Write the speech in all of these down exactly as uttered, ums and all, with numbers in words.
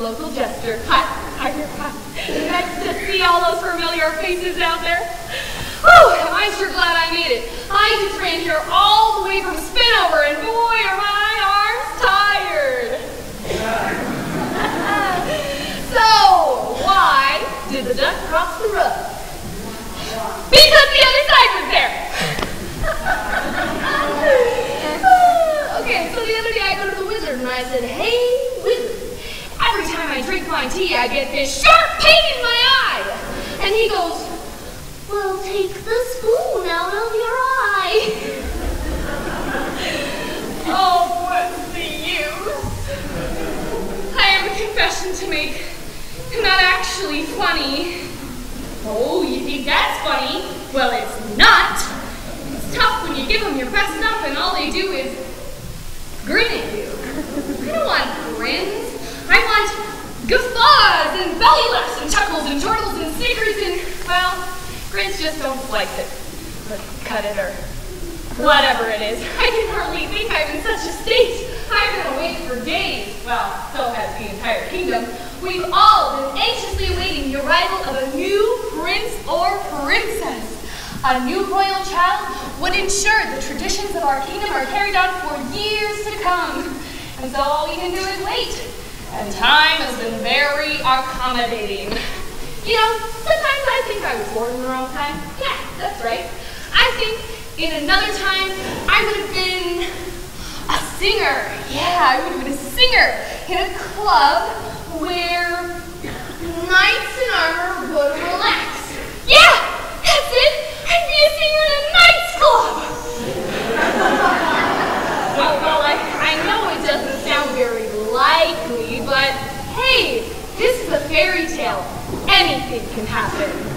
local jester. Hi, hi, hi. Nice to see all those familiar faces out there. Whew, I'm sure glad I made it. I just ran here all the way from Spinover, and boy, are my arms tired. So, why did the duck cross the road? Because the other side was there. Okay, so the other day I go to the wizard and I said, hey, wizard, every time I drink my tea I get this sharp pain in my eye. And he goes, well, take the spoon out of your eye. Oh, what's the use? I have a confession to make. I'm not actually funny. Oh, you think that's funny? Well, it's not. It's tough when you give them your best stuff and all they do is grin at you. I don't want grins. I want guffaws and belly laughs and chuckles and chortles and snickers and, well, grins just don't slice it, or cut it, or whatever it is. I can hardly think I'm in such a state. I've been awake for days. Well, so has the entire kingdom. We've all been anxiously awaiting the arrival of a new prince or princess. A new royal child would ensure the traditions of our kingdom are carried on for years to come. And so all we can do is wait. And time has been very accommodating. You know, sometimes I think I was born in the wrong time. Yeah, that's right. I think in another time I would have been a singer. Yeah, I would have been a singer in a club where knights in armor would relax. Yeah, that's it. I'd be a singer in a knights club. Oh, well, I, I know it doesn't sound very likely, but hey, this is a fairy tale. Anything can happen.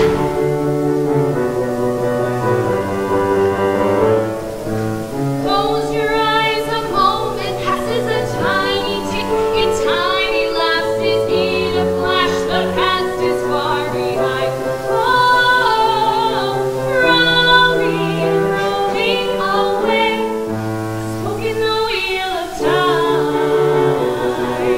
Close your eyes, a moment passes, a tiny tick in tiny lapses, in a flash the past is far behind. Oh, rolling, rolling away, smoke in the wheel of time.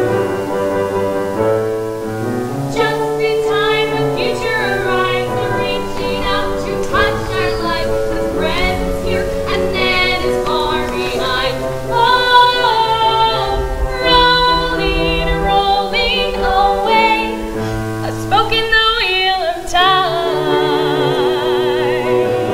Just in time the future arrives, reaching out to touch our life. The present's here and then is far behind. Oh, rolling, rolling away, a spoke in the wheel of time.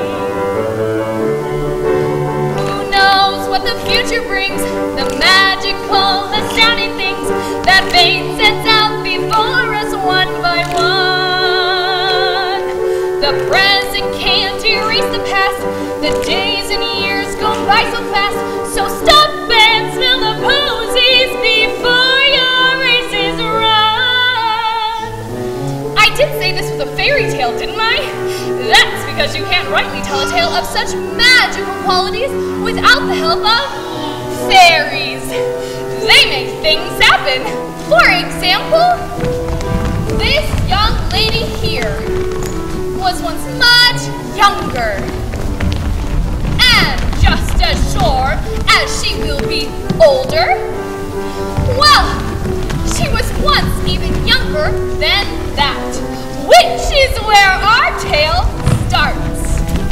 Who knows what the future brings? The magical, astounding things that fate sets out before us one by one. The present can't erase the past. The days and years go by so fast. So stop and smell the posies before your races run. I did say this was a fairy tale, didn't I? That's because you can't rightly tell a tale of such magical qualities without the help of fairies. They make things happen. For example, this young lady here was once much younger. And just as sure as she will be older, well, she was once even younger than that, which is where our tale starts.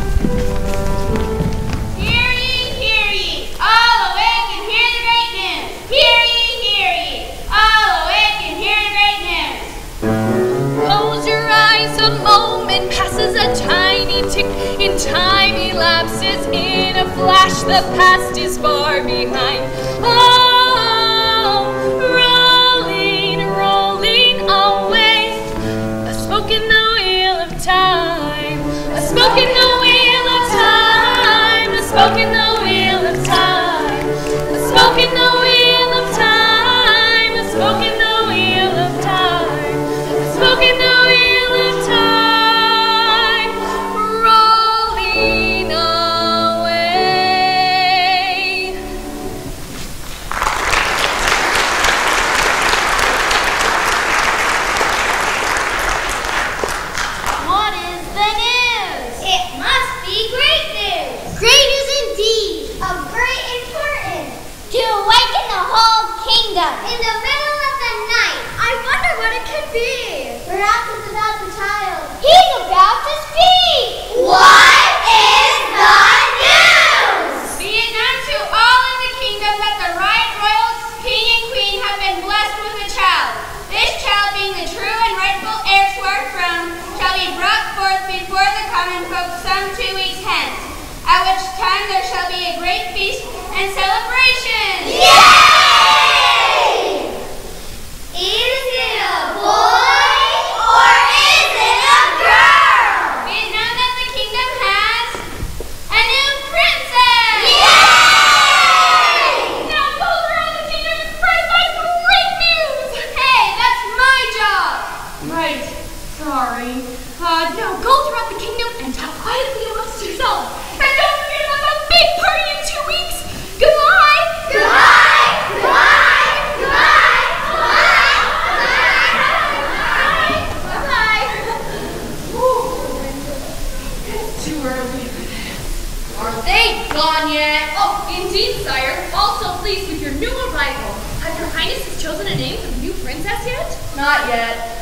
Hear ye, hear ye, all awake and hear the great news. Hear ye, hear ye, all awake and hear the great news. Close your eyes, a moment passes, a tiny tick in time elapses, in a flash the past is far behind. Oh, rolling, rolling away, a spoke in the wheel of time, a spoke in the wheel of time, a spoke in the wheel of time, a spoke in the wheel of time, a spoke in the wheel of time, a spoke in the wheel of time, rolling away. What is the news? It must be great news. Great news indeed. Of great importance. To awaken the whole kingdom. In the middle of the congratulations! Yay! Is it a boy or is it a girl? We know that the kingdom has a new princess! Yay! Now goes around the kingdom and spread my great news! Hey, that's my job! Right. Sorry. Uh, now go throughout the kingdom and talk quietly amongst yourselves. And don't forget about that big party in two weeks. Goodbye. Goodbye! Goodbye! Goodbye! Goodbye! Goodbye. It's too early. Are they gone yet? Oh, indeed, sire. Also pleased with your new arrival. Have your highnesses chosen a name for the new princess yet? Not yet.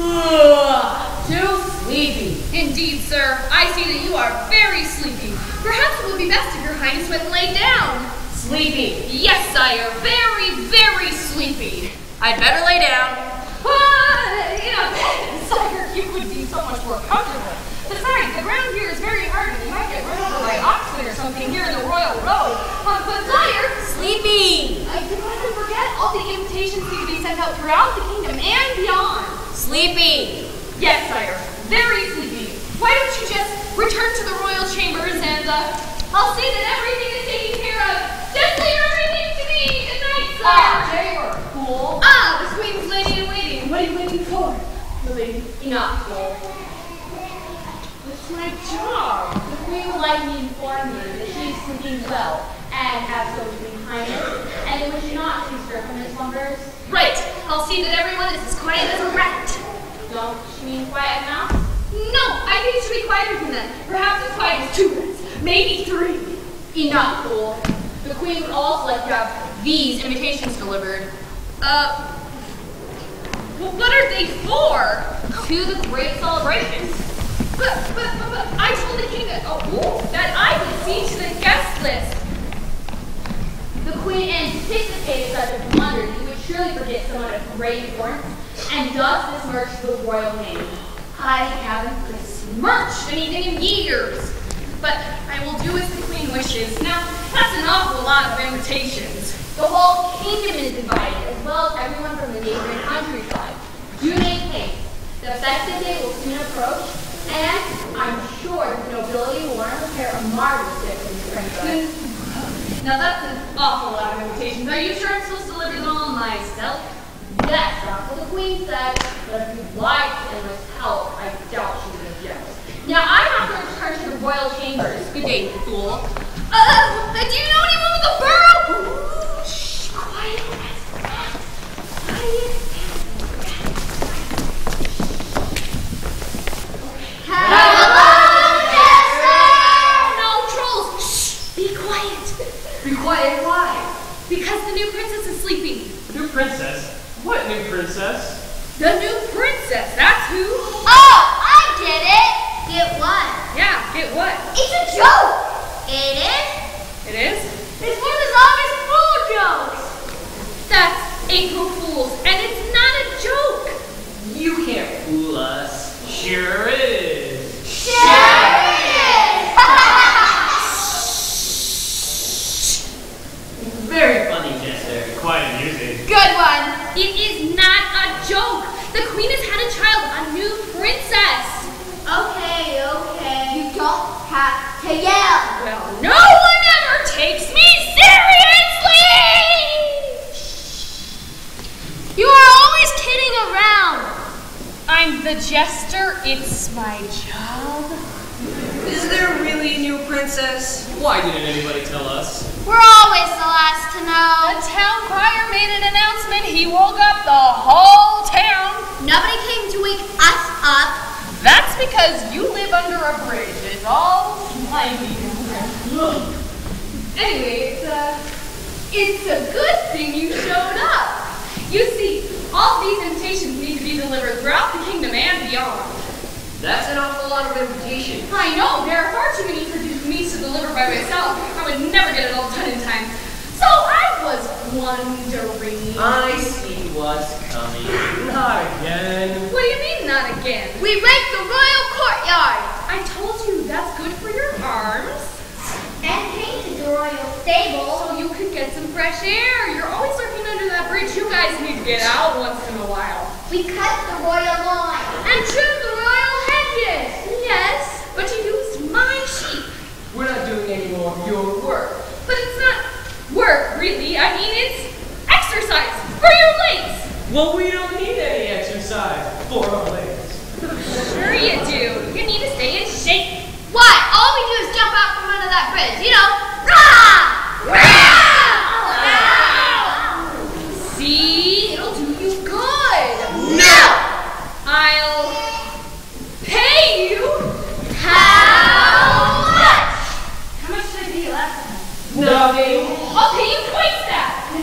Ugh, too sleepy. Indeed, sir. I see that you are very sleepy. Perhaps it would be best if your highness went and lay down. Sleepy. Yes, sire. Very, very sleepy. I'd better lay down. Uh, you know, sire, you would be so much more comfortable. Besides, the ground here is very hard and you might get run over by oxen or something here in the royal road. Uh, but sire, Sleepy. I did not forget all the invitations need to be sent out throughout the kingdom and beyond. Sleepy. Yes, sire. Very sleepy. Why don't you just return to the royal chambers and, uh, I'll see that everything is taken care of. Just leave everything to me. Good night, sir. Ah, chamber. Cool. Ah, the queen's lady in waiting. What are you waiting for? The lady. Enough, Cole. It's my job. The queen would like me to inform you that she is sleeping well and has so much highness, and they wish not to disturb from his slumbers. Right. I'll see that everyone is as quiet as a rat. Don't you mean quiet enough? No, I think it should be quieter than that. Perhaps as quiet as two rats. Maybe three. Enough, Cole. The queen would also like to have these invitations delivered. Uh, well, what are they for? To the great celebration. But, but, but, but I told the king that, oh, that I would see to the guest list. The queen anticipated such a blunder that you would surely forget someone of great importance, and thus besmirch the royal name. I haven't besmirched anything in years. But I will do as the queen wishes. Now, that's an awful lot of invitations. The whole kingdom is invited, as well as everyone from the neighboring countryside. Do make haste. The festive day will soon approach, and I'm sure the nobility will want to prepare a marvelous gift for the princess. Now that's an awful lot of invitations. Are you sure I'm supposed to deliver them all myself? Yes, that's what the queen said, but if you'd like to enlist help, I doubt she would object. Now I have to return to the royal chambers. Good day, fool. Uh, do you know anyone with a burrow? Ooh, shh, quiet. Quiet. Hello, Jester! No, trolls. Shh, be quiet. Be quiet, why? Because the new princess is sleeping. New princess? What new princess? The new princess, that's who. Oh, I get it! Get what? Yeah, get what? It's a joke! It is? It is? It's one of the longest fool jokes! That's April Fool's, and it's not a joke. You can't fool us. Sure is. Sure is! Very funny, Jester. Quite amusing. Good one. It is not a joke. The queen has had a child, a new princess. Okay, okay. You don't have to yell. Well, no one ever takes me seriously. You are always kidding around. I'm the jester. It's my job. Is there really a new princess? Why didn't anybody tell us? We're always the last to know. The town crier made an announcement. He woke up the whole town. Nobody came to wake us up. That's because you live under a bridge. It's all slimy. Anyway, it's a, it's a good thing you showed up. You see, all these invitations need to be delivered throughout the kingdom and beyond. That's an awful lot of invitations. I know, there are far too many for me to deliver by myself. I would never get it all done in time. So I was wondering... I see what's coming. Not again. What do you mean, not again? We raked the royal courtyard. I told you that's good for your arms. And came to do royal stable. So you could get some fresh air. You're always lurking under that bridge. You guys need to get out once in a while. We cut the royal line. And trim the royal hedges. Yes, but you used my sheep. We're not doing any more of your work. But it's not work, really. I mean, it's exercise for your legs. Well, we don't need any exercise for our legs. Sure you do. You need to stay in shape. Why? All we do is jump out from under that bridge, you know. Rah! Rah! See? It'll do you good. No! I'll pay you. How much? How much did I pay you last time? Nothing. I'll pay you twice that.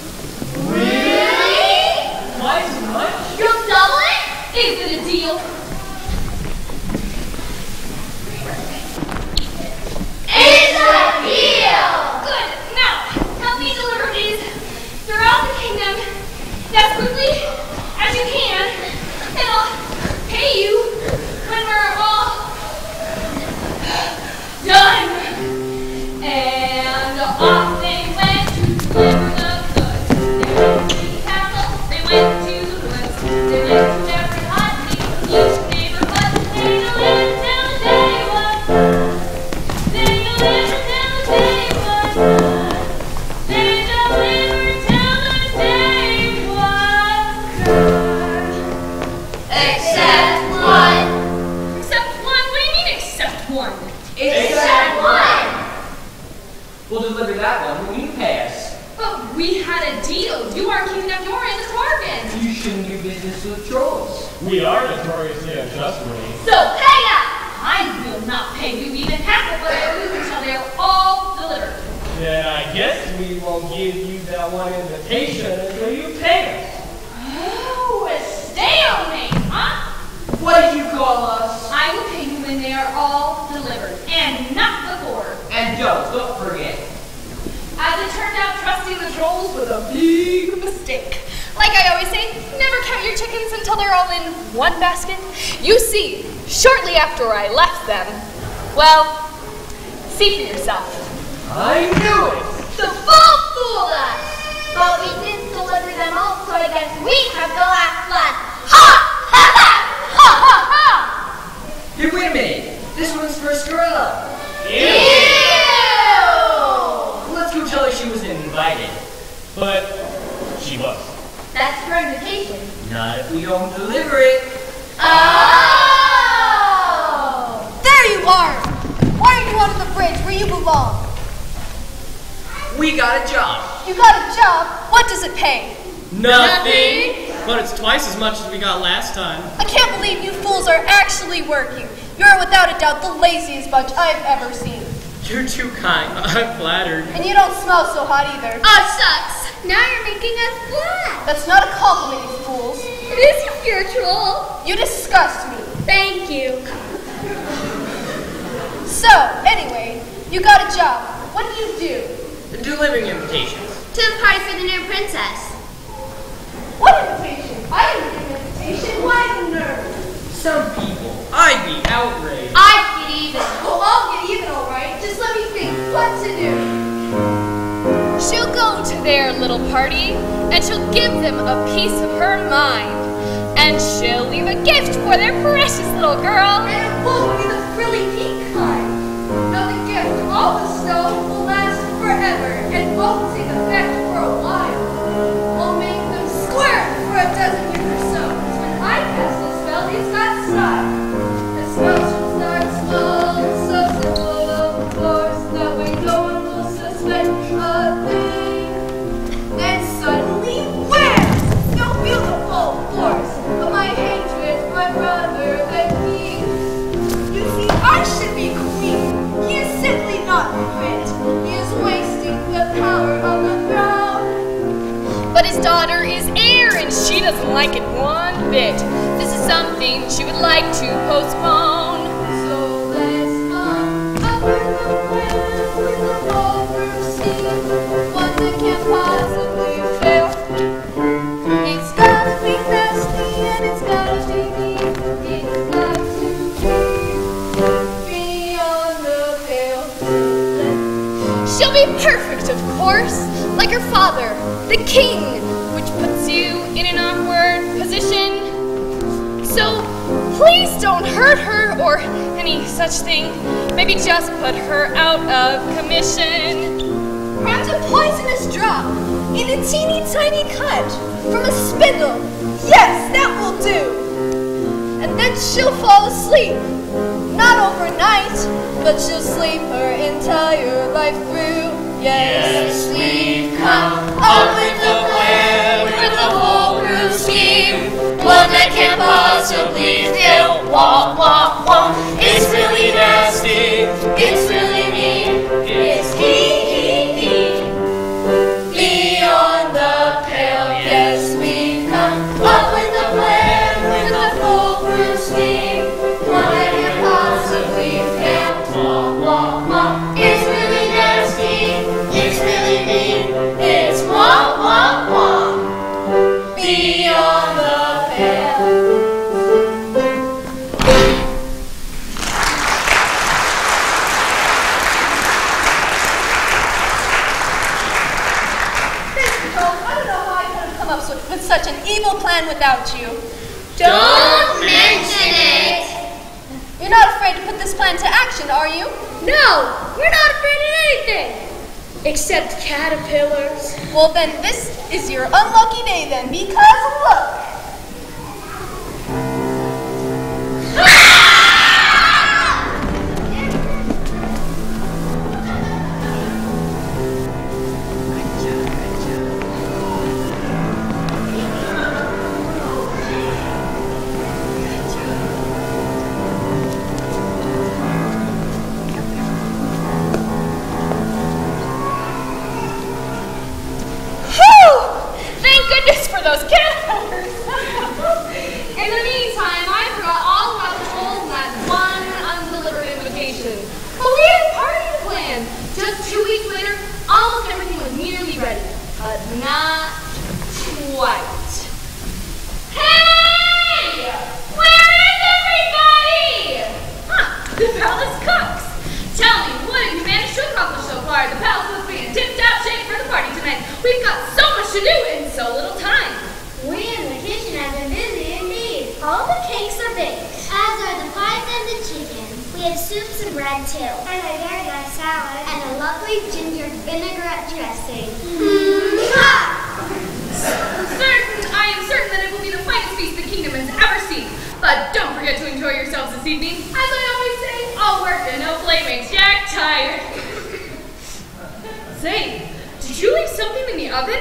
Really? Twice as much? You'll double it? Is it a deal? It's a deal! Good. Now, help me deliver these throughout the kingdom as quickly as you can, and I'll pay you when we're all done. And off they went to deliver the goods. They went to the castle, they went to the woods, they went to every hut, each neighborhood. They delivered till the day was done. They delivered till the day was done. They delivered till the day was done. Except one. Except one? What do you mean, except one? Except one. We'll deliver that one when you pay us. But we had a deal. You aren't keeping up your end of the bargain. You shouldn't do business with trolls. We are notoriously untrustworthy. So pay up! I will not pay you even half of what I owe you until they are all delivered. Then I guess we won't give you that one invitation until you pay us. Oh, a stalemate, huh? What did you call us? I will pay you when they are all delivered, and not before. And don't, don't forget. As it turned out, trusting the trolls was a big mistake. Like I always say, never count your chickens until they're all in one basket. You see, shortly after I left them, well, see for yourself. I knew it! The fool fooled us. But we did deliver them all, so I guess we have the last laugh. Ha! Ha ha! Ha ha ha! Hey, wait a minute. This one's for Scarella. Ew! Let's go tell her she wasn't invited. But she was. That's her invitation. Not if we don't deliver it. Oh! There you are! Why are you under the bridge where you belong? We got a job. You got a job? What does it pay? Nothing. But it's twice as much as we got last time. I can't believe you fools are actually working. You're without a doubt the laziest bunch I've ever seen. You're too kind. I'm flattered. And you don't smell so hot either. Oh, sucks. Now you're making us black. That's not a compliment, you fools. It is spiritual. You disgust me. Thank you. So, anyway, you got a job. What do you do? Delivering invitations. To the party for the new princess. What invitation? I didn't get an invitation. Why the nerve? Some people. I'd be outraged. I'd get even. Oh, I'll get even all right. Just let me think what to do. She'll go to their little party, and she'll give them a piece of her mind. And she'll leave a gift for their precious little girl. And it won't be the frilly pink kind. No, the gift, all the stuff, will last forever and won't take effect for a while. We'll make them squirm for a dozen years or so. When I cast a spell, it's got style. The spell should start small and so simple, of course. That way no one will suspect a thing. Then suddenly, wham! No beautiful force. But my hatred for my brother, the king. You see, I should be queen. He is simply not fit. He is wasting the power on the throne. But his daughter is heir, and she doesn't like it one bit. This is something she would like to postpone. So let's come up with a plan with a ballroom scene, one that can't possibly fail. It's gotta be nasty and it's gotta be mean. It's got to be beyond the pale. She'll be in an awkward position. So please don't hurt her or any such thing. Maybe just put her out of commission. Perhaps a poisonous drop in a teeny tiny cut from a spindle. Yes, that will do. And then she'll fall asleep. Not overnight, but she'll sleep her entire life through. Yes, we've come up with a plan, with a foolproof scheme, one that can't possibly fail. Wah, wah, wah. It's really nasty, it's really mean, it's he, he, he. Beyond the pale, yes, we've come up with a plan, with a foolproof scheme, one that can't possibly fail. Wah, wah, wah. It's really nasty, it's really mean, it's wah, wah, wah. Beyond the pale. With such an evil plan without you. Don't mention it! You're not afraid to put this plan to action, are you? No, we're not afraid of anything. Except caterpillars. Well then, this is your unlucky day then, because look! Those caterpillars. In the meantime, I forgot all about the holes in that one undelivered invitation. But we had a party planned. Just two weeks later, almost everything was nearly ready, but not quite. Hey! Where is everybody? Huh? The palace cooks. Tell me, what have you managed to accomplish so far? The palace must be in tip-top shape for the party tonight. We've got so much to do in so little time. We in the kitchen have been busy indeed. All the cakes are baked. As are the pies and the chicken. We have soups and bread too. And a very nice salad. And a lovely ginger vinaigrette dressing. Mm-hmm. Certain, I am certain that it will be the finest feast the kingdom has ever seen. But don't forget to enjoy yourselves this evening. As I always say, all work and no play makes Jack tired. Say, did you leave something in the oven?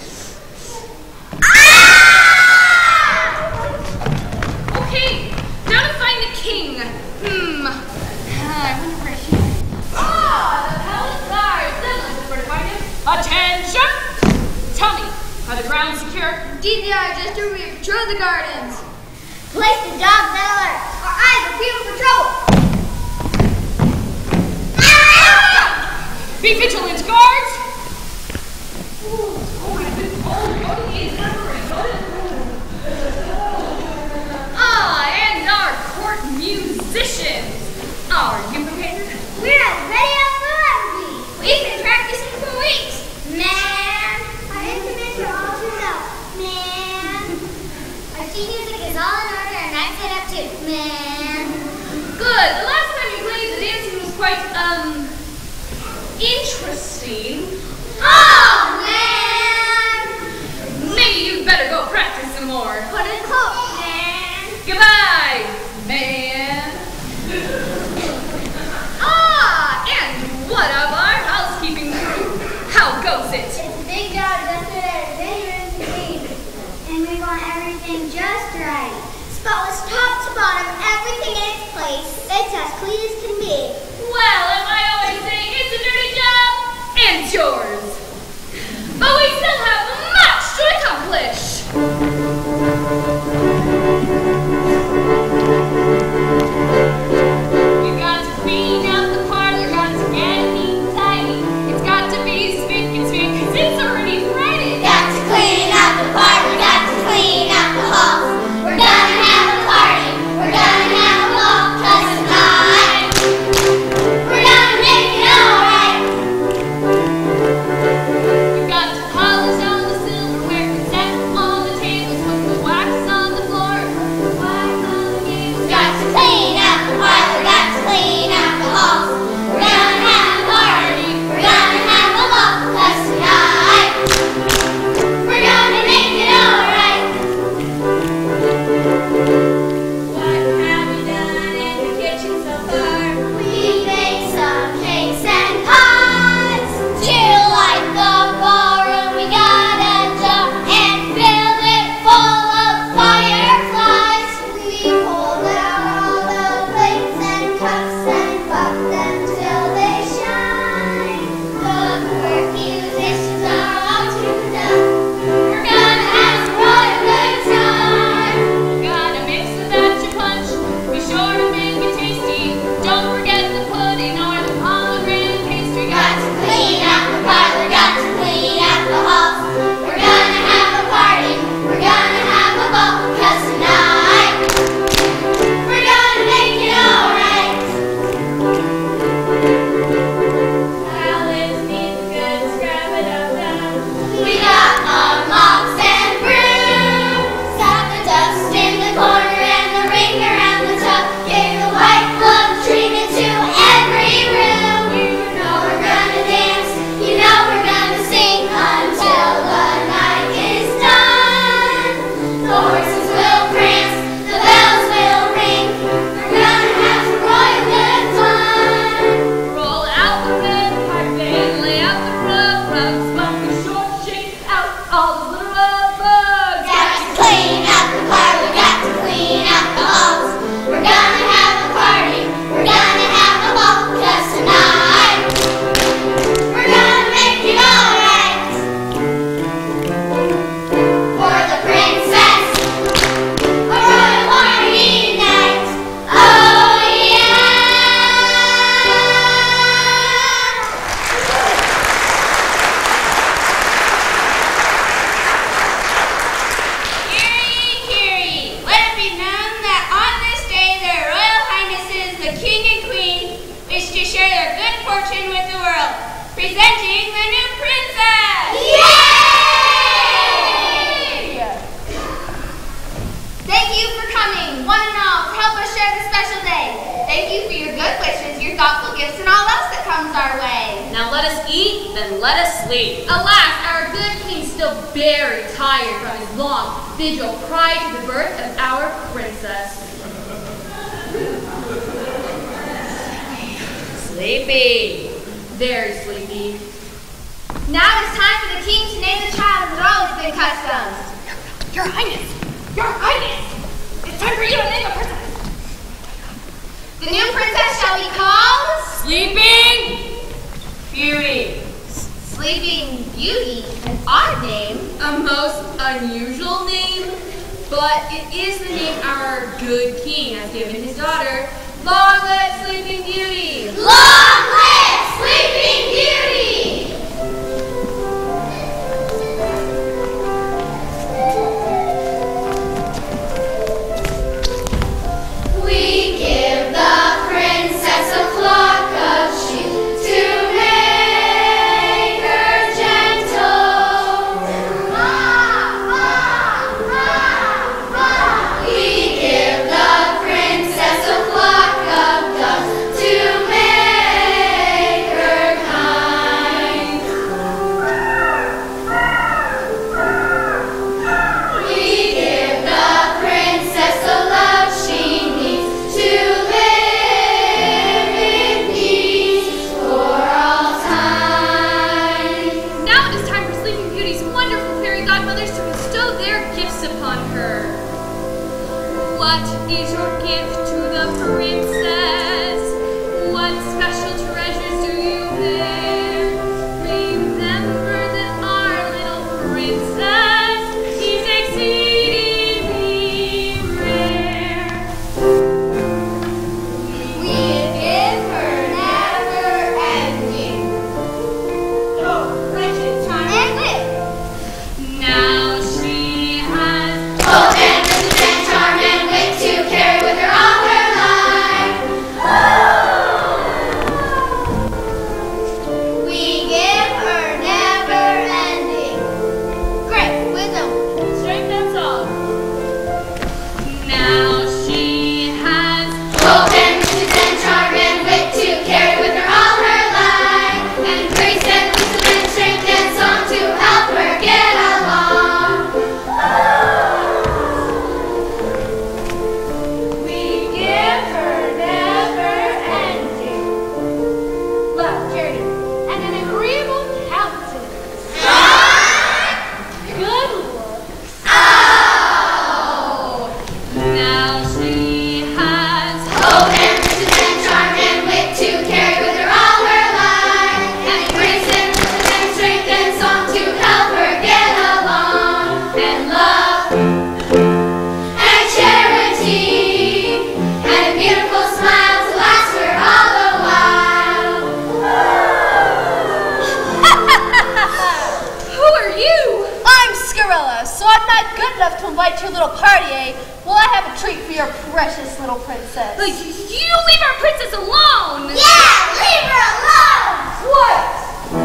Okay, now to find the king. Hmm. I wonder where he is. Ah, the palace guards. Then let's where to find him. Attention! Tell me, are the grounds secure? Indeed they are, just to reassure the gardens. Place the dogs on alert. Our eyes are peeled for trouble. Ah! Be vigilant, guards! Ooh, oh, I've been told. Go to the infirmary. Go to Ah, and our court musicians. Are you prepared? We're as ready as we'll ever be. We've been practicing for weeks. Man, our instruments are all tuned up. Man, our sheet music is all in order and I'm set up too. Man. Good. The last time you played, the dancing was quite, um, interesting. Oh, man. Maybe you'd better go practice some more. Put it close, man. Goodbye, man. Ah, and what of our housekeeping crew? How goes it? It's a big job dusted at dangerous speed. And we want everything just right. Spotless top to bottom, everything in its place. It's as clean as can be. Well, as I always say, it's a dirty job, and it's yours. But we still have much to accomplish. We've got to clean out the parlor, got to get it neat and tidy. It's got to be spick and span, cause it's already Friday. Got to clean out the parlor, got to clean out the halls. We're gonna have a let us sleep. Alas, our good king, still very tired from his long vigil prior to the birth of our princess. Sleepy. Very sleepy. Now it is time for the king to name the child as it always been custom. Your Highness! Your Highness! It's time for you to name a princess! The new princess shall be called Sleeping Beauty. Sleeping Beauty, an odd name. A most unusual name, but it is the name our good king has given his daughter. Long live Sleeping Beauty! Long live Sleeping Beauty! We give the princess a flock of sheep to make her gentle. Ah, ah, ah, ah. We give the princess a flock of doves to make her kind. We give the princess the love she needs to live in peace for all time. Now it is time for Sleeping Beauty's wonderful fairy godmothers to bestow their gifts upon her. What is your gift to the princess? What special treasures do you bear? Remember that our little princess is exceedingly rare. We give her never ending. Oh, wretched charm. Now she has Oh, and riches and charm and wit to carry with her all her life. We give her never ending. Great wisdom, strength and song. now she has Oh, and riches and charm and wit to carry with her all her life. And grace and wisdom and strength and song to help her get along. We give her never ending love, charity, and an agreeable countenance. Good looks. Oh! now she has Oh, and riches and charm and wit to carry with her all her life. And grace and wisdom and strength and song to help her get along. And love and charity and a beautiful smile to last her all the while. Who are you? I'm Scarella, so I'm not good enough to invite to your little party, eh? Well, I have a treat for your precious little princess. Like, you leave our princess alone! Yeah, leave her alone! What?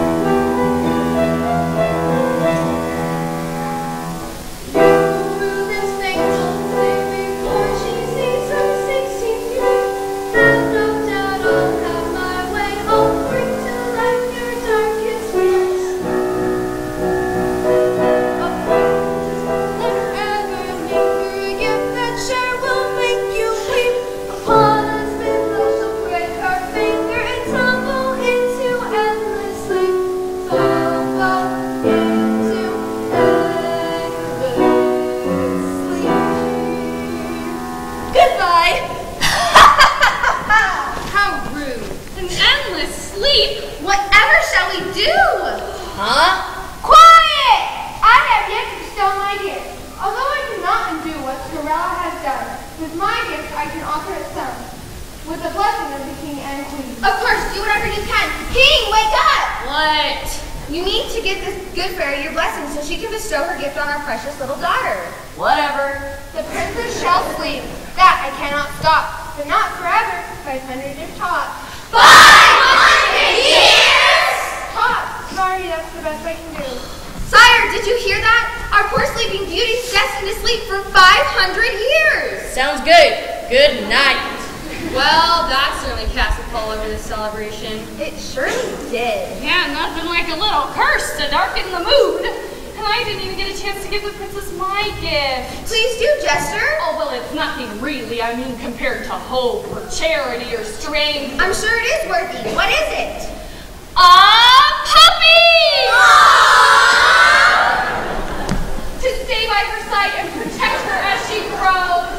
Goodbye. How rude. An endless sleep? Whatever shall we do? Huh? Quiet! I have yet to bestow my gift. Although I cannot undo what Scarella has done, with my gift I can offer it some, with the blessing of the king and queen. Of course, do whatever you can. King, wake up! What? You need to give this good fairy your blessing so she can bestow her gift on our precious little daughter. Whatever. The princess shall sleep. That I cannot stop, but not forever. Five hundred if taught. Five hundred years! Taught. Sorry, that's the best I can do. Sire, did you hear that? Our poor Sleeping Beauty's destined to sleep for five hundred years. Sounds good. Good night. Well, that certainly cast a pall over this celebration. It surely did. Yeah, nothing like a little curse to darken the mood. And I didn't even get a chance to give the princess my gift. Please do, Jester. Oh, well, it's nothing really. I mean, compared to hope or charity or strength. I'm sure it is worthy. What is it? A puppy! To stay by her side and protect her as she grows.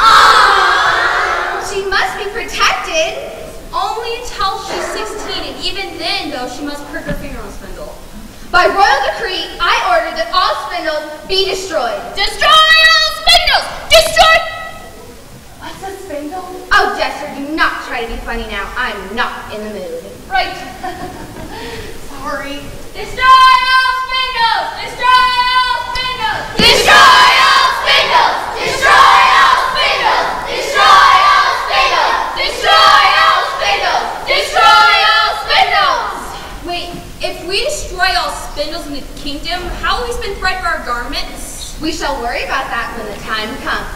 She must be protected. Only until she's sixteen, and even then, though, she must prick her finger on Spindle. By royal decree, I order that all spindles be destroyed. Destroy all spindles! Destroy! What's a spindle? Oh, Jester, do not try to be funny now. I'm not in the mood. Right. Sorry. Destroy all spindles! Destroy all spindles! Destroy all spindles! Destroy all spindles! Destroy all spindles! Destroy all spindles! Destroy all spindles! Wait, if we destroy all spindles in the kingdom, how will we spend thread for our garments? We shall worry about that when the time comes.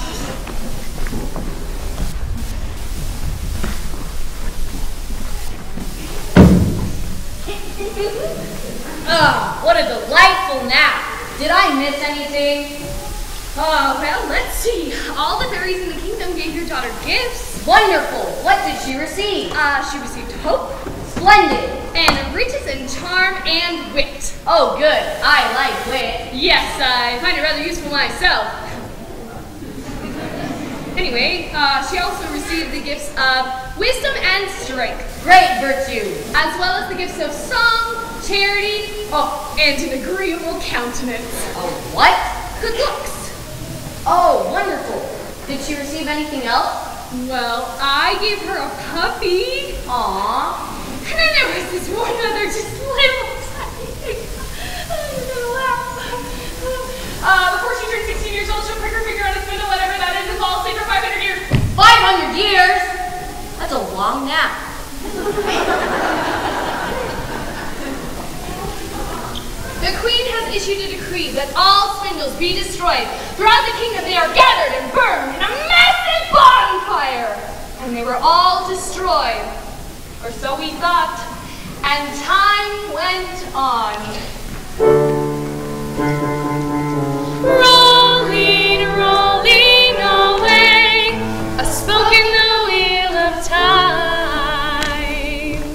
Ah, what a delightful nap. Did I miss anything? Oh, well, let's see. All the fairies in the kingdom gave your daughter gifts. Wonderful. What did she receive? Uh, she received hope, Splendid. and riches and charm and wit. Oh, good. I like wit. Yes, I find it rather useful myself. Anyway, uh, she also received the gifts of wisdom and strength, Great virtue. as well as the gifts of song, charity, oh, and an agreeable countenance. Oh, what? Good looks. Oh, wonderful. Did she receive anything else? Well, I gave her a puppy, Aww. and then there was this one other just little tiny thing. I'm gonna laugh. Uh, before she turns sixteen years old, she'll prick her finger on a spindle, whatever that is, and fall asleep for five hundred years. five hundred years? That's a long nap. The queen has issued a decree that all spindles be destroyed. Throughout the kingdom, they are gathered and burned in a massive bonfire. And they were all destroyed. Or so we thought. And time went on. Rolling, rolling away, a spoke in the wheel of time.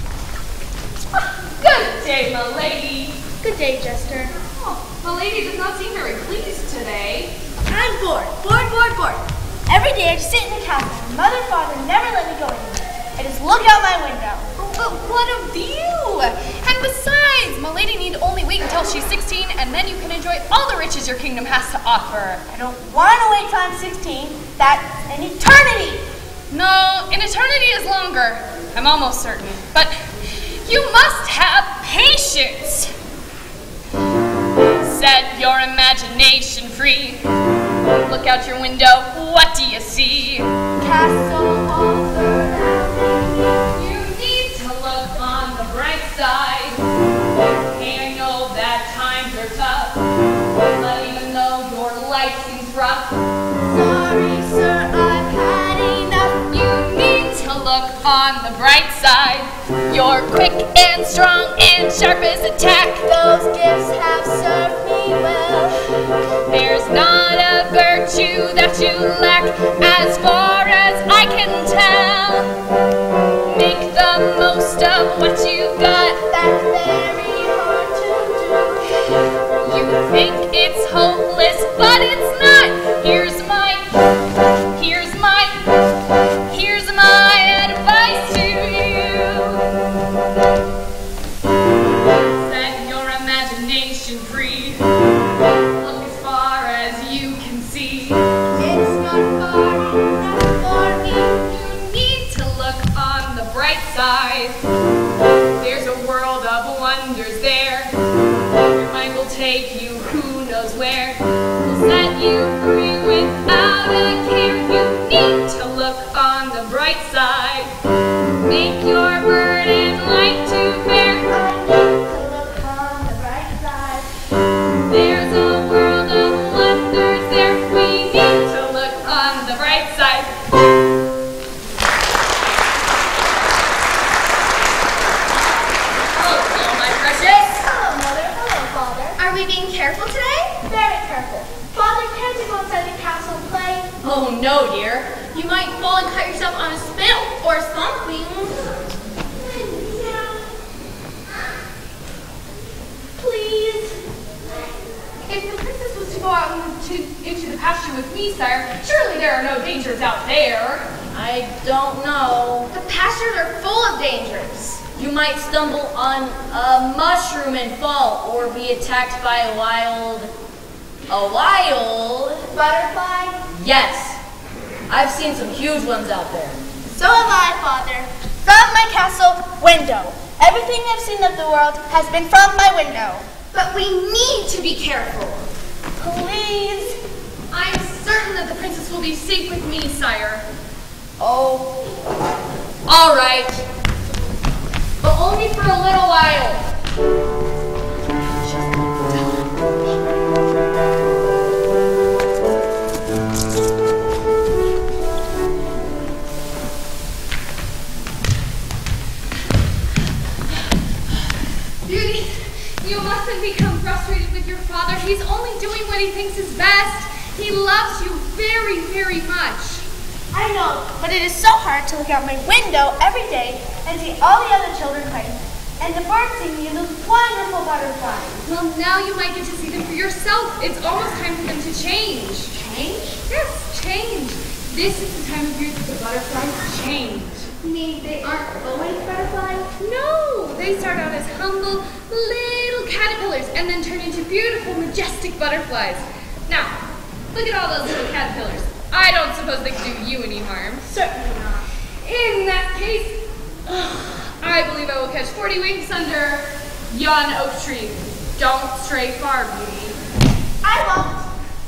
Good day, milady. Good day, Jester. Oh, milady does not seem very pleased today. I'm bored. Bored, bored, bored. Every day I just sit in the castle. Mother and father never let me go anywhere. I just look out my window. Oh, but what a view! And besides, milady need only wait until she's sixteen, and then you can enjoy all the riches your kingdom has to offer. I don't want to wait till I'm sixteen. That's an eternity. No, an eternity is longer. I'm almost certain. But you must have patience. Set your imagination free. Look out your window. What do you see? Castle all around me. You need to look on the bright side. Hey, I know that times are tough, but even though your life seems rough, Sorry, sir, I've had enough. you need to look on the bright side. You're quick and strong and sharp as a tack. Those gifts have served me well. There's not a virtue that you lack, as far as I can tell. Make the most of what you got. That's very hard to do. You think it's hopeless, but it's not. Here's my, here's my, here's my advice to you. Set your imagination free. Look as far as you can see. It's not far enough for me. You need to look on the bright side. There's a world of wonders there. Your mind will take you who knows where. Will set you free without a care. You need to look on the bright side. Make your burden light to bear. I need to look on the bright side. There's a world of wonders there. We need to look on the bright side. Oh no, dear. You might fall and cut yourself on a spindle or something. Please. If the princess was to go out into, into the pasture with me, sire, surely there are no dangers out there. I don't know. The pastures are full of dangers. You might stumble on a mushroom and fall, or be attacked by a wild... A wild... Butterfly? Yes. I've seen some huge ones out there. So have I, Father. From my castle window. Everything I've seen of the world has been from my window. But we need to be careful. Please. I'm certain that the princess will be safe with me, sire. Oh. All right. But only for a little while. Beauty, you mustn't become frustrated with your father. He's only doing what he thinks is best. He loves you very, very much. I know, but it is so hard to look out my window every day and see all the other children playing, and the birds singing and those wonderful butterflies. Well, now you might get to see them for yourself. It's almost time for them to change. Change? Yes, change. This is the time of year that the butterflies change. You mean they aren't always butterflies? No, they start out as humble little caterpillars and then turn into beautiful, majestic butterflies. Now, look at all those little caterpillars. I don't suppose they can do you any harm. Certainly not. In that case, ugh, I believe I will catch forty winks under yon oak tree. Don't stray far, Beauty. I won't.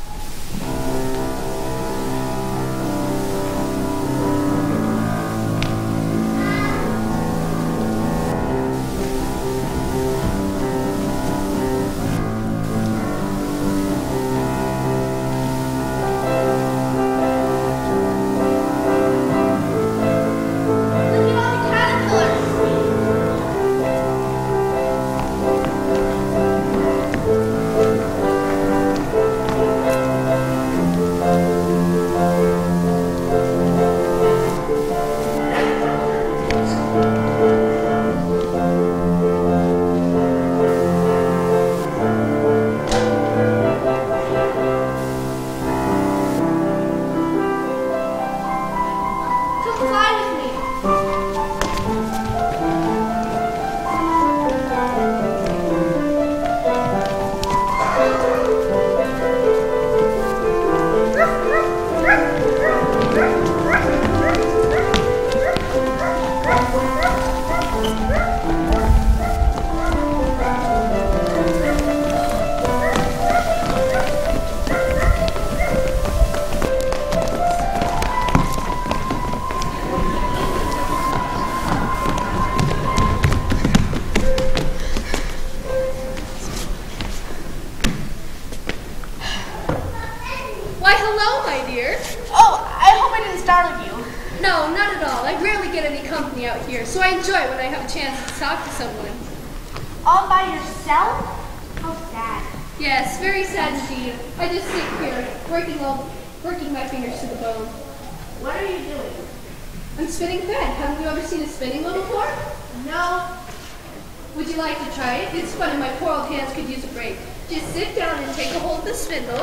No, not at all. I rarely get any company out here, so I enjoy when I have a chance to talk to someone. All by yourself? How sad. Yes, very sad indeed. I just sit here, working all, working my fingers to the bone. What are you doing? I'm spinning thread. Haven't you ever seen a spinning wheel before? No. Would you like to try it? It's fun and my poor old hands could use a break. Just sit down and take a hold of the spindle.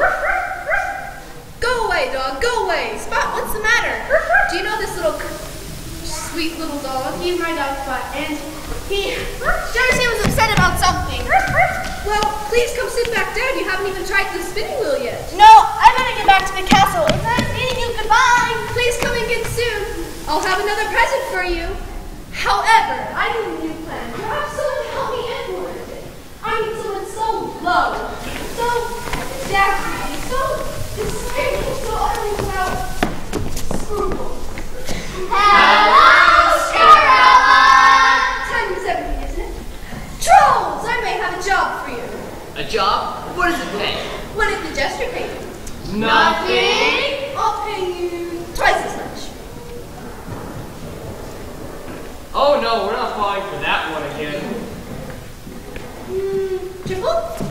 Go away, dog, go away. Spot, what's the matter? Do you know this little sweet little dog? He's my dog, Spot, and he sure seems upset about something. Well, please come sit back down. You haven't even tried the spinning wheel yet. No, I better get back to the castle. It's nice meeting you. Goodbye. Please come again soon. I'll have another present for you. However, I need a new plan. Perhaps someone can help me implement it. I need someone so low, so dastardly, so despairing, so utterly without scruples. Hello, Scarella! Time is everything, isn't it? Trolls! I may have a job for you. A job? What does it pay? What did the jester pay you? Nothing. I'll pay you twice as much. Oh no, we're not falling for that one again. Hmm, triple?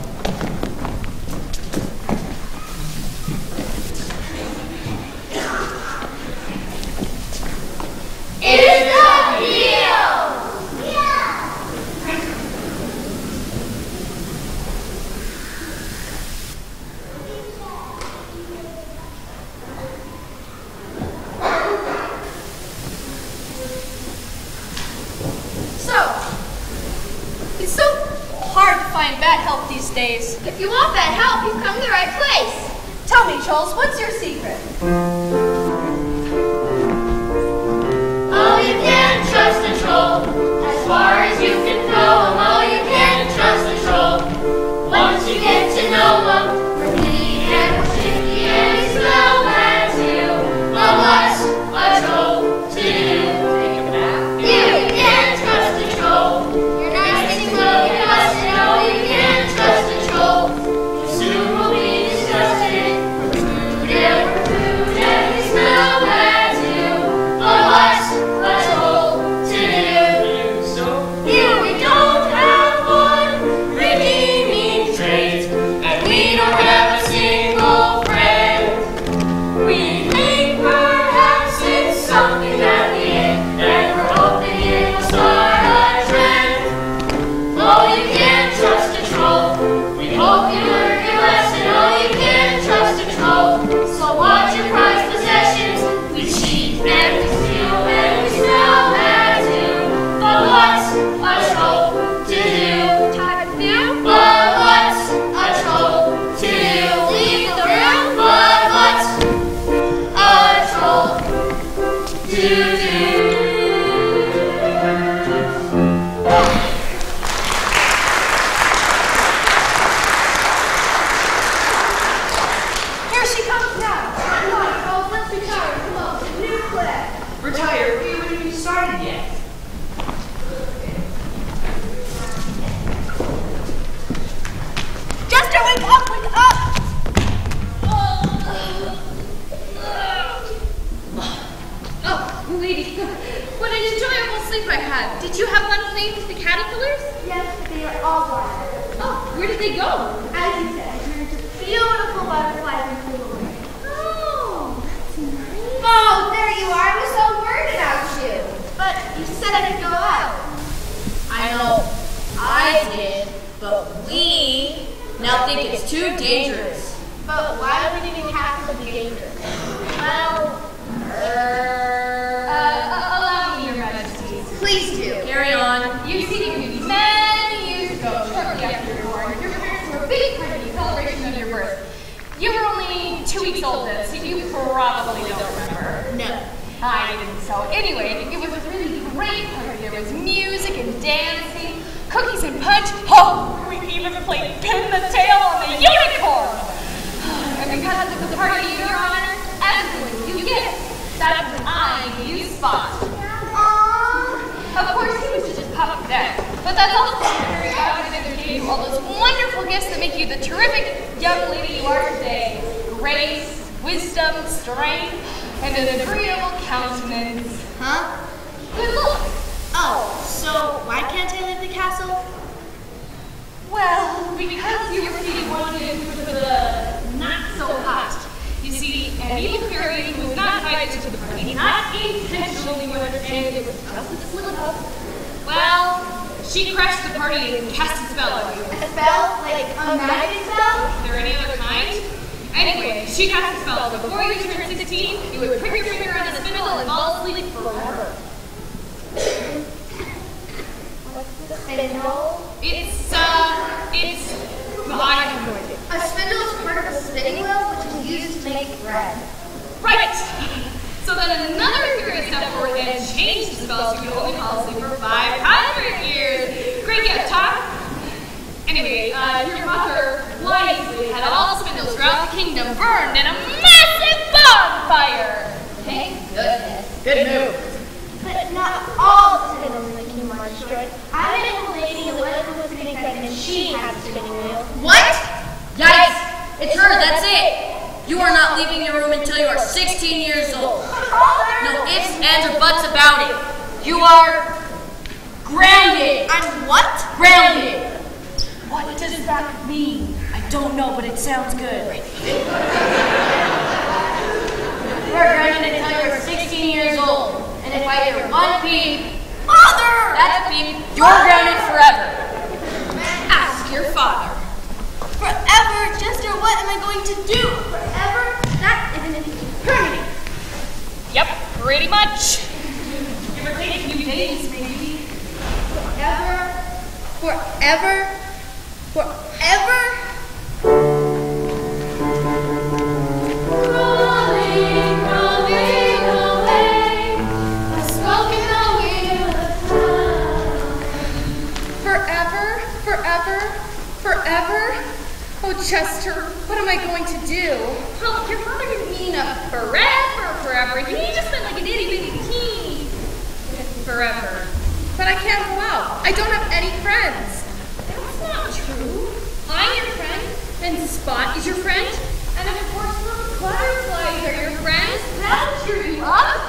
days. If you want that help, you've come to the right place. Tell me, Charles, what's your secret? Oh, you can trust a troll. As far as you can throw 'em, oh, you can trust a troll. Once you get to know 'em, we're neat and tricky and we smell bad too. Well, what's a troll to do? You can trust a troll. You're nice and slow, you must know you can trust a troll. Soon we'll be disgusted. We're food and we're food and we smell bad too. But what's a troll to do? Here we don't have one redeeming trait, and we don't have a single friend. We think perhaps it's something that we ain't, and we're hoping it will start a trend. Oh, you can't trust a troll. We hope you learn your lesson. Oh, you can't trust a troll. So watch your prized possessions. We cheat and we steal and we smell bad too. But what's a troll to do? Time to do? But what's a troll to do? Leave the room. But what's a troll to do? Here she comes now. Come on, Charles, let's retire. Come on, new play. Retire? We haven't even started yet. Jester, wake up, wake up! Oh, lady, what an enjoyable sleep I had. Did you have fun playing with the caterpillars? Yes, they are all gone. Oh, where did they go? As you said, you're into beautiful butterflies and flew away. Oh, that's nice. Oh, there you are. I was so worried about you. But you said I could go out. I know I did, but we now think it's too dangerous. But why would it have to be dangerous? Well, er, Uh, allow me, Your Majesties. Please do. carry on. You see, many years ago, shortly after you were born, your parents were a big part of the celebration of your birth. You were only two weeks old then, so you probably don't remember. No. I didn't. So anyway, it was a really great party. There was music and dancing, cookies and punch. Oh, we even played pin the tail on the unicorn. And because of the party, Your Honor, everyone you get. That's when I gave you Spot. Of course, he was just a puppy then, but that's also very God and gave you all those wonderful gifts that make you the terrific young lady you are today. Grace, wisdom, strength, and an agreeable countenance. Huh? Good luck. Oh, so why can't I leave the castle? Well, because you were feeding one in for the not so hot. You see, an evil fairy who was not invited to the party, not intentionally, you understand, it was just a slip up. Well, she crashed the party and cast a spell on you. A spell? Like a magic spell? Is there any other kind? Anyway, she cast a spell. Before you turned sixteen, you would prick your finger on a spindle and fall asleep forever. Spindle? It's, uh, it's, well, I have no idea. A spindle is part of a spinning wheel, which is used to make bread. Right! So then another fairy stepped forward and changed the spell so you could only fall asleep for five hundred years. Great gift, huh? Anyway, uh, your mother wisely had all spindles throughout the kingdom burned in a massive bonfire. Thank goodness. Good move. But not all the spindles in the kingdom are destroyed. I met a lady in the west who was getting pregnant. She had a spinning wheel. What? Yikes! It's her, that's it! You are not leaving your room until you are sixteen years old. No ifs, ands, or buts about it. You are grounded. I'm what? Grounded. What does that mean? I don't know, but it sounds good. You are grounded until you are sixteen years old. And if I hear one peep, Father! that's a peep, you're grounded forever. Ask your father. Forever? Jester, what am I going to do? Forever? That isn't permanent. Yep, pretty much. Give or take a few days, maybe. Forever? Forever? Forever? Spot is your friend, and of course the butterflies are your friends. That'll cheer you up.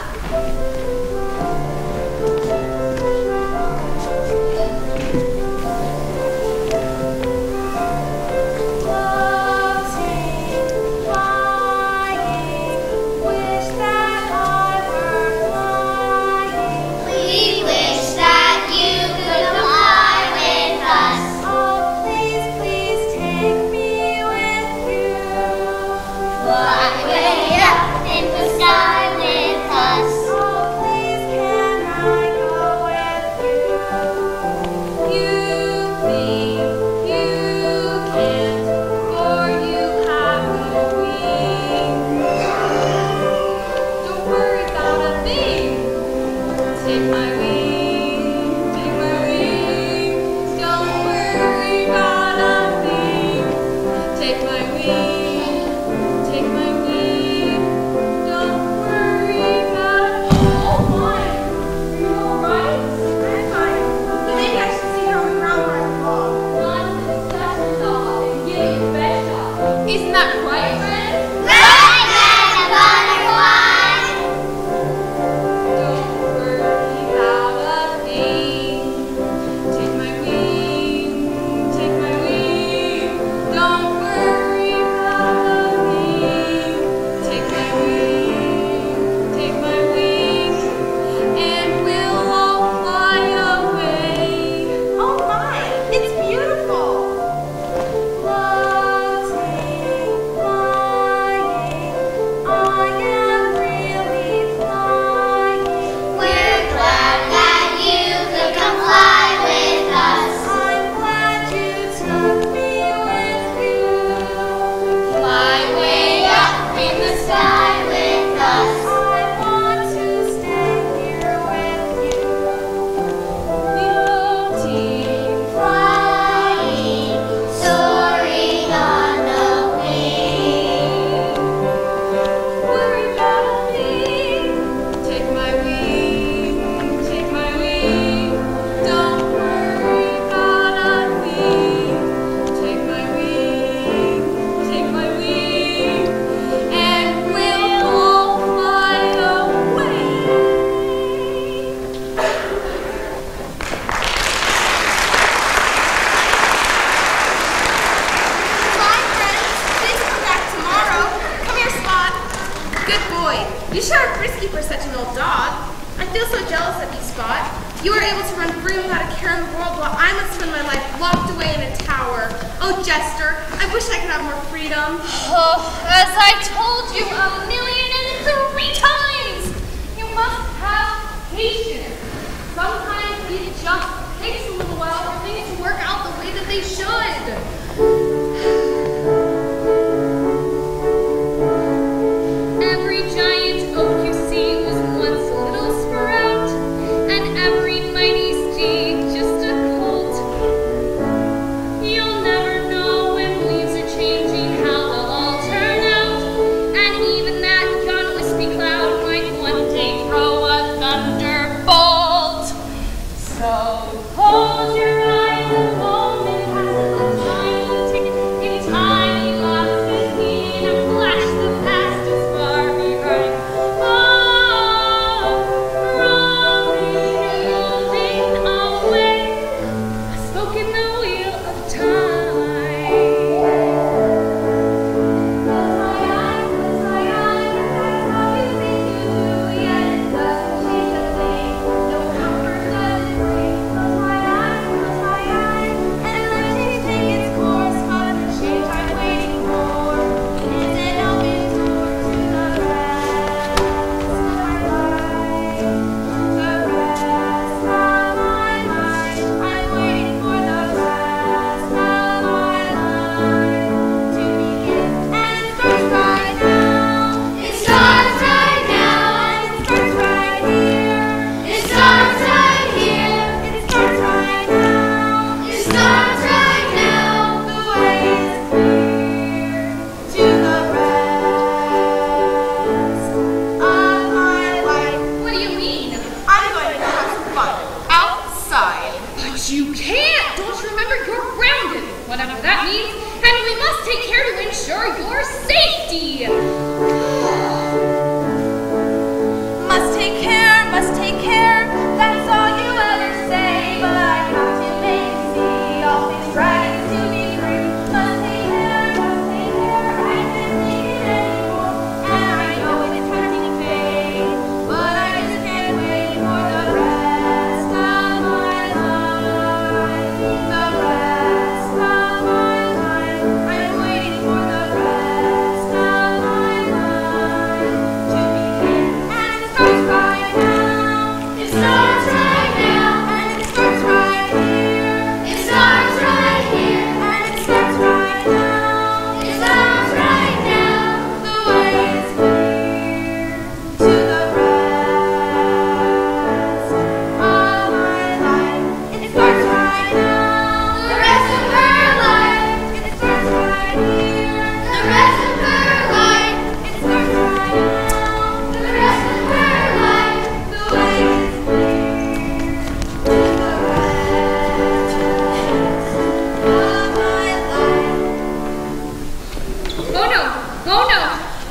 And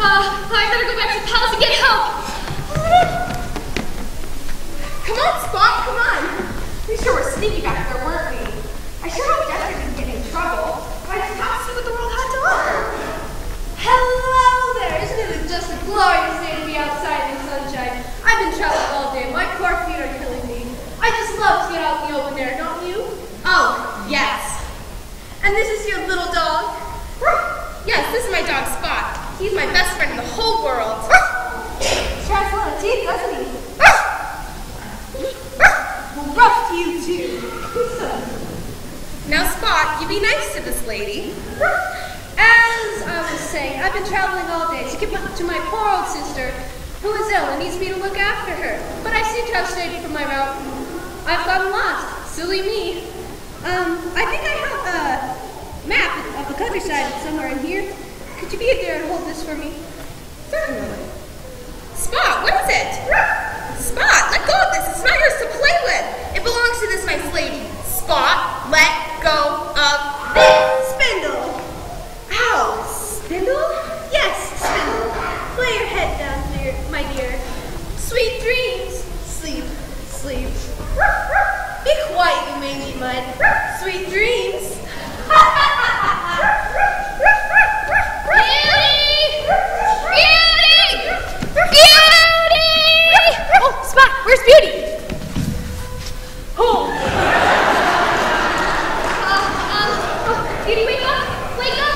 Uh, I better go back to the palace and get help. Come on, Spot, come on. We sure were sneaky back there, weren't we? I sure hope Jester didn't get in trouble. I just got to see what the world had to offer. Hello there. Isn't it just a glorious day to be outside in the sunshine? I've been traveling all day. My poor feet are killing me. I just love to get out in the open air, don't you? Oh, yes. And this is your little dog? Yes, this is my dog Spot. He's my best friend in the whole world. Sure has a lot of teeth, doesn't he? Well, rough to you too. Now, Spot, you be nice to this lady. As I was saying, I've been traveling all day to get to my poor old sister, who is ill and needs me to look after her. But I seem to have strayed from my route. I've gotten lost. Silly me. Um, I think I have a map of the countryside somewhere in here. Could you be there and hold this for me? Certainly. Spot, what is it? Spot, let go of this. It's not yours to play with. It belongs to this nice lady. Spot, let go of this. Spindle. Ow, Spindle? Yes, Spindle. Lay your head down, dear, my dear. Sweet dreams. Sleep, sleep. Be quiet, you mangy mud. Sweet dreams. Beauty! Beauty! Beauty! Oh, Spot, where's Beauty? Oh. Uh, um, oh, Beauty, wake up! Wake up!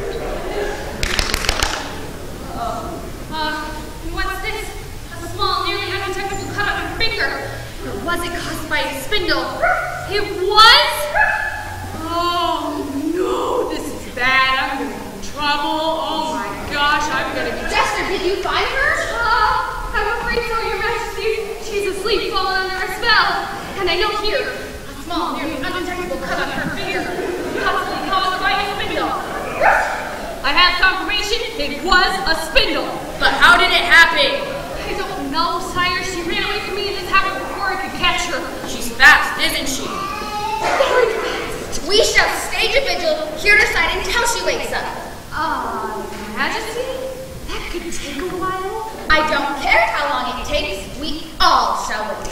Uh, uh, what's this? A small, nearly undetectable cut on her finger. Or was it caused by a spindle? It was? Oh, no, this is bad. I'm gonna get in trouble. Oh my gosh, I'm gonna be... Jester, did you find her? Uh, I'm afraid so, Your Majesty. She's asleep, fallen under a spell. And I know here, a small, nearly undetectable cut on her finger, possibly caused by a spindle. I have confirmation it was a spindle. But how did it happen? I don't know, sire. She ran away from me and this happened before I could catch her. She's fast, isn't she? Very fast. We shall stage a vigil here to sight until she wakes up. Ah, uh, Majesty? That could take a while. I don't care how long it takes. We all shall wait.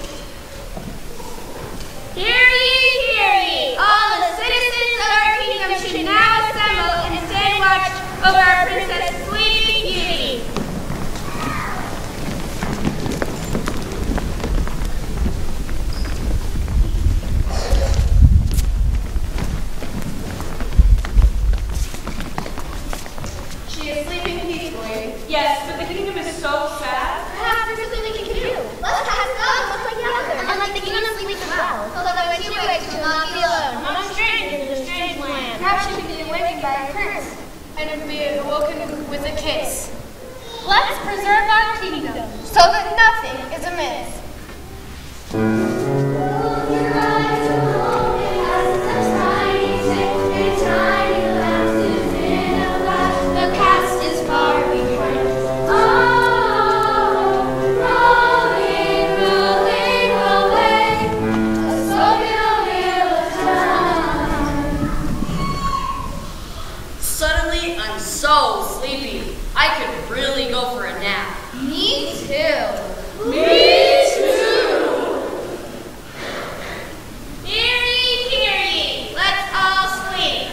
Hear ye, hear ye! All the citizens of our kingdom should now assemble and stand watch over our Princess Sleeping Beauty. She is sleeping peacefully. Yes, but the kingdom is so sad. Perhaps there's something we can do. Let's pass it on, look like the other. And let the kingdom sleep as well. Although when she wakes, she'll not be alone. Among strangers in a strange land. Perhaps she can be awakened by a curse. And be awoken with a kiss. Let's preserve our kingdom, so that nothing is amiss. Suddenly, I'm so sleepy. I could really go for a nap. Me too. Me too! Hear ye, hear ye. Let's all sleep.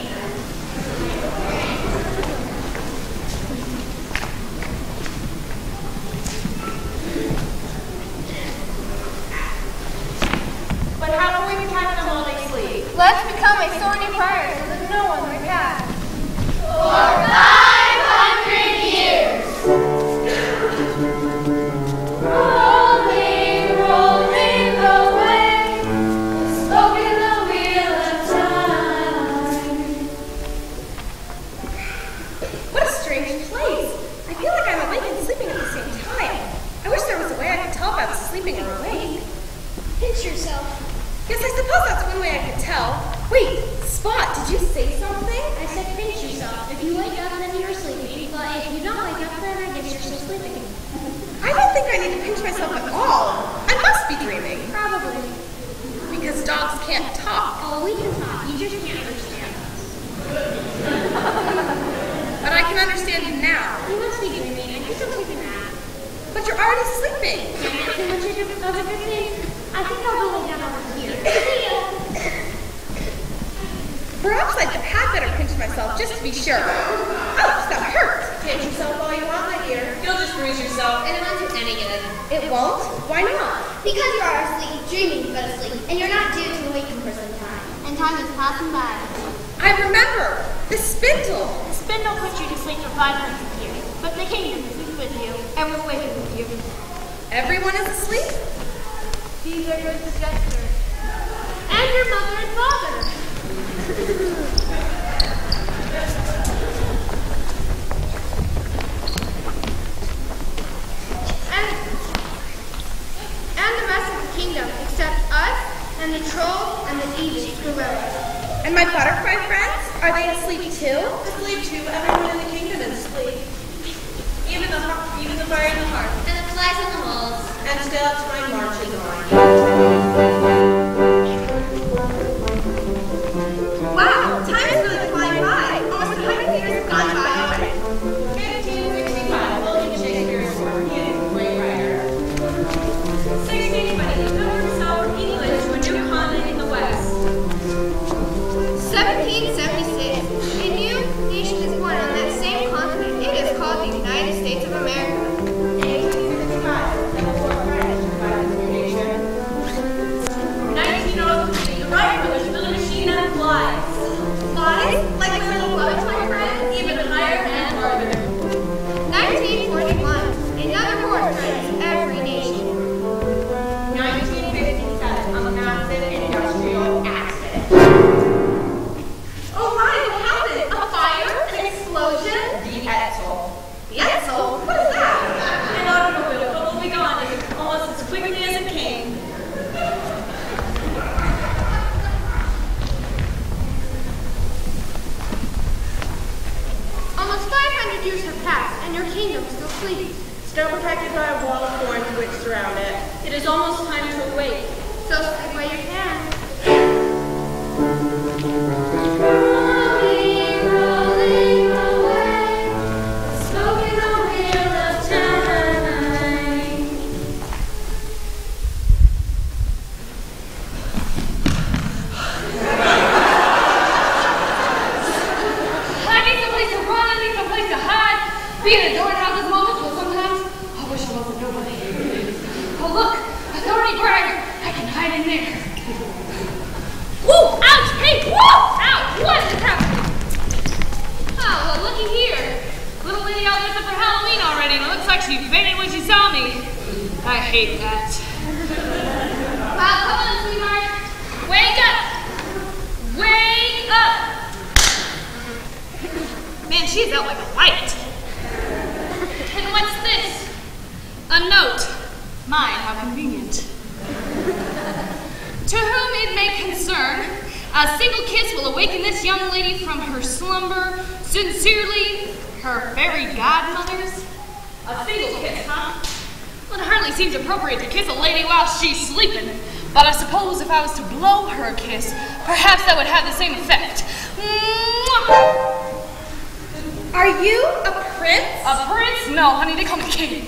But how can we protect them while they sleep? Let's become a thorny briar so that no one may pass. For five hundred years. Rolling, rolling away, spoken the wheel of time. What a strange place. I feel like I'm awake and sleeping at the same time. I wish there was a way I could tell if I was sleeping or awake. Pinch yourself. Yes, I suppose that's one way I could tell. Wait, Spot, did you say something? I said pinch yourself. If you wake up, then you're sleeping. But if you don't wake up, then I guess you're still sleeping. I don't think I need to pinch myself at all. I must be dreaming. Probably. Because dogs can't talk. Oh, we can talk. You just can't understand us. But I can understand you now. You must be already sleeping. Too much of a good thing. I think I'll go lay down over here. See ya. Perhaps I had better pinch myself just to be sure. Ouch, that hurts. Pinch yourself all you want, my dear. You'll just bruise yourself. And it won't do any good. It won't? Why not? Because you are asleep, dreaming but asleep, and you're not due to awaken for some time. And time is passing by. I remember. The spindle. The spindle puts you to sleep for five minutes a year, but the kingdom is with you, and will awaken with you. Everyone is asleep? These are your successors. And your mother and father. and, and the rest of the kingdom, except us, and the trolls, and the thieves who rode us. And my butterfly friends? Are they asleep too? Asleep too. Everyone in the kingdom is asleep. Even the even the fire in the heart. And the flies on the walls. And still time marches on. Wow, time is really flying by. Almost a hundred years have gone by already. fifteen sixty-five, William Shakespeare is born. He is a great writer. sixteen twenty, he converts our English to a new continent in the West. seventeen seventy-six. A new nation is born on that same continent. It is called the United States of America. eighteen fifty-five, Civil War French divides the nation. nineteen oh three, the Wright brothers built a machine that flies. Flies? Like little butterfly friends? Even higher and farther. nineteen forty-one. Another war threatens every nation. nineteen fifty-seven, a massive industrial accident. Oh my, what happened? A fire? An explosion? The Etzel. The Etzel? What is that? An automobile that will be gone almost as quickly as it came. Almost five hundred years have passed, and your kingdom still sleeps. Still protected by a wall of thorns which surround it. It is almost time to awake. So sleep while you can. Rolling, rolling away, smoking the wheel of time. I need someplace to run, I need someplace to hide. Being adored has its moments, but sometimes I wish I wasn't nobody. Oh look, a thorny briar. I can hide in there. Woo! Ouch! Hey! Woo! Ouch! What is happening? Oh, well, looky here. Little lady all dressed up for Halloween already, and it looks like she fainted when she saw me. I hate that. Well, come on, sweetheart. Wake up! Wake up! Man, she's out like a light. And what's this? A note. My, how convenient. To whom it may concern, a single kiss will awaken this young lady from her slumber. Sincerely, her fairy godmothers. A single kiss, huh? Well, it hardly seems appropriate to kiss a lady while she's sleeping. But I suppose if I was to blow her a kiss, perhaps that would have the same effect. Mwah! Are you a prince? A prince? No, honey, they call me king.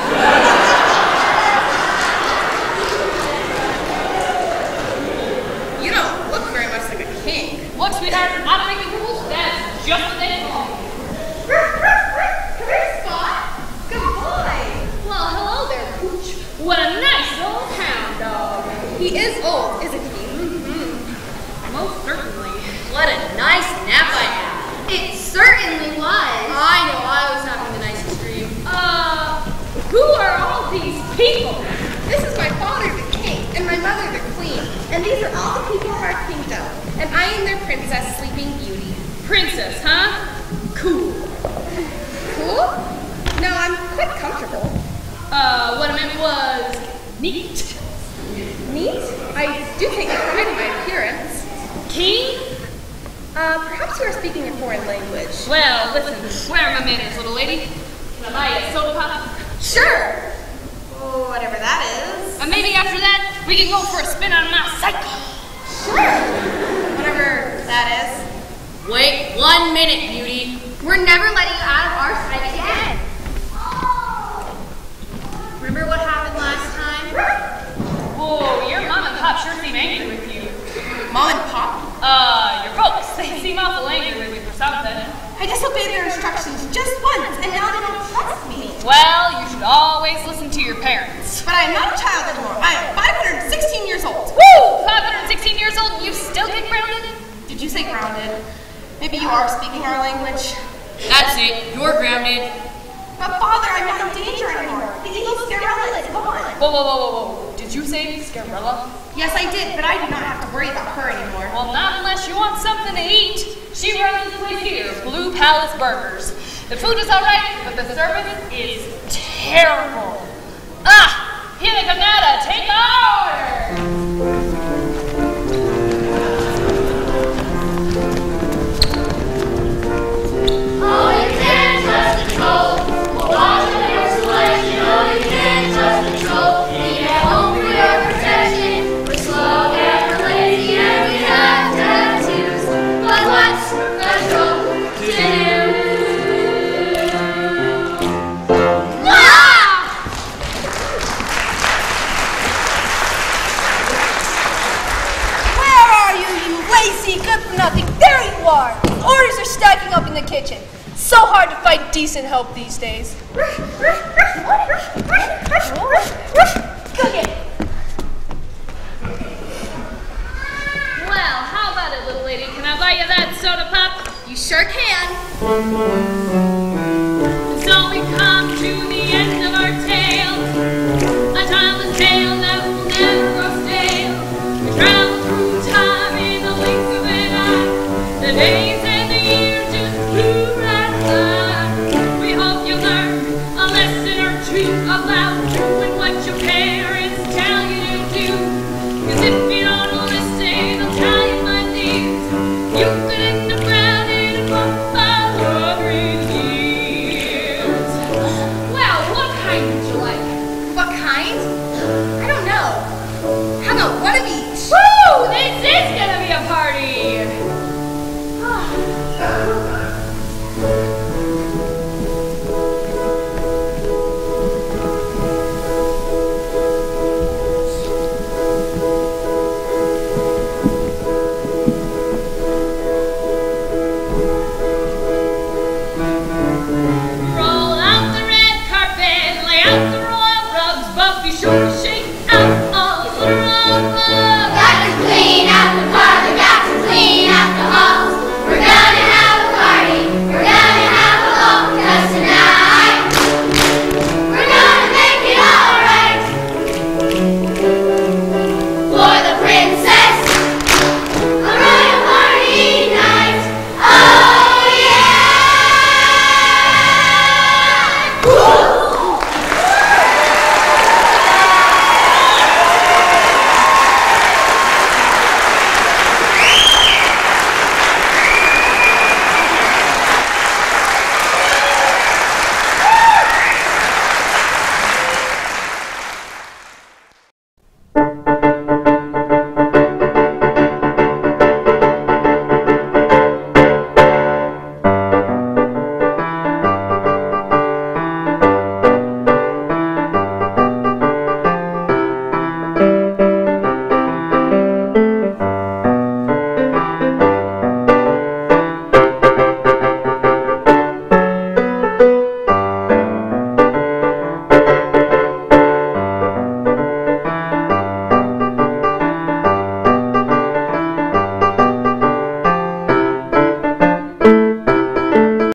You don't look very much like a king. Look, sweetheart, I'm making rules. That's just what they call me. Come here, Spot. Good boy. Well, hello there, Pooch. What a nice old hound dog. He is old, isn't he? Mm-hmm. Most certainly. What a nice nap I had. It certainly was. I know, I was having the nicest dream. Uh, who are all these people? This is my father, the king, and my mother, the queen. And these are all the people of our kingdom. And I am their princess, Sleeping Beauty. Princess, huh? Cool. Cool? No, I'm quite comfortable. Uh, what I meant was neat. Neat? I do take pride in my appearance. King? Uh, perhaps you are speaking a foreign language. Well, listen, where are my manners, little lady? Can I buy you a soda pop? Sure. Oh, whatever that is. And maybe after that, we can go for a spin on my cycle. Sure. Whatever that is. Wait one minute, Beauty. We're never letting you out of our sight again. obeyed their instructions just once, and now they don't trust me. Well, you should always listen to your parents. But I am not a child anymore. I am five hundred sixteen years old. Woo! five hundred sixteen years old and you still get grounded? Did you say grounded? Maybe you are speaking our language. That's it. You're grounded. But Father, I'm not in danger anymore. The evil Scarella is gone. Whoa, whoa, whoa, whoa, whoa. Did you say Scarella? Yes, I did, but I do not have to worry about her anymore. Well, not unless you want something to eat. She runs this place here, Blue Palace Burgers. The food is alright, but the service is terrible. Ah! Here they come now to take our Oh, you can't trust the troll. Watch out your selection. Oh, you can't trust the troll. Be at home for your protection. We're slow and we're lazy and we have tattoos. But what's a troll to do? Where are you, you lazy, good-for-nothing? There you are! Orders are stacking up in the kitchen. So hard to find decent help these days. Go get it. Well, how about it, little lady? Can I buy you that soda pop? You sure can.